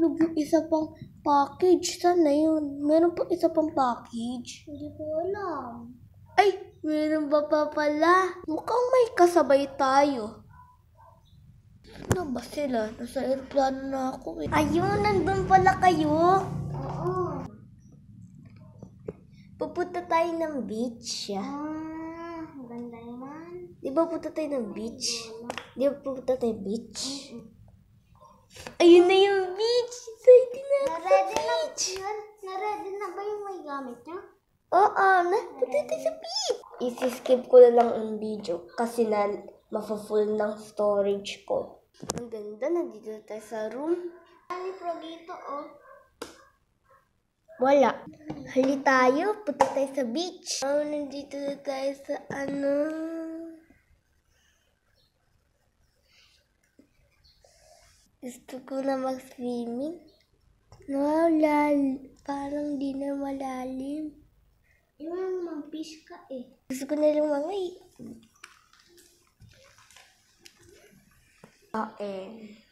nahulog yung isa pang package. Saan na yun? Meron pa isa pang package? Hindi ko alam. Ay, meron ba pa pala? Mukhang may kasabay tayo. Ano ba sila? Nasa aeroplano na ako eh. Ayun, nandun pala kayo. Oo. Pupunta tayo ng beach. Ganda naman. Di ba pupunta tayo ng beach? Di ba pupunta tayo beach? Ayun na yung beach! Excited na ako sa beach! Na-ready na ba yung may gamit niya? Oo, punta tayo sa beach! Isi-skip ko na lang ang video kasi na mafa-full ng storage ko. Ang ganda, nandito tayo sa room. Ano yung dito, oh? Wala. Hali tayo, punta tayo sa beach. Oh, nandito na tayo sa Gusto ko na mag-swimming. Wow, parang di na malalim. Yung mag-fish ka eh. Gusto ko na lumangay.